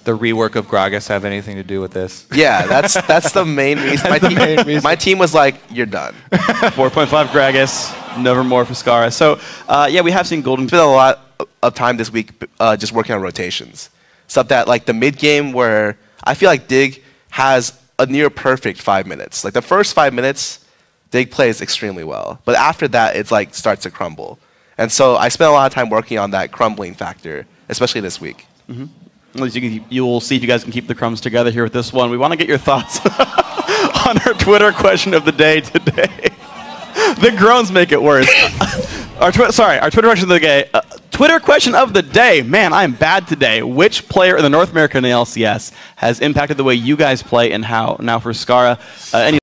the rework of Gragas have anything to do with this? Yeah, that's the main reason. My team was like, you're done. 4.5 Gragas, Nevermore for Skara. So, yeah, we have seen Golden. Spent a lot of time this week just working on rotations. Stuff that, like, the mid-game where I feel like Dig has a near-perfect 5 minutes. Like, the first 5 minutes, Dig plays extremely well. But after that, it's like starts to crumble. And so I spent a lot of time working on that crumbling factor, especially this week. Mm-hmm. At least you'll see if you guys can keep the crumbs together here with this one. We want to get your thoughts on our Twitter question of the day today. The groans make it worse. Our Twitter question of the day. Twitter question of the day. Man, I am bad today. Which player in the North American ALCS has impacted the way you guys play and how? Now for Skara, any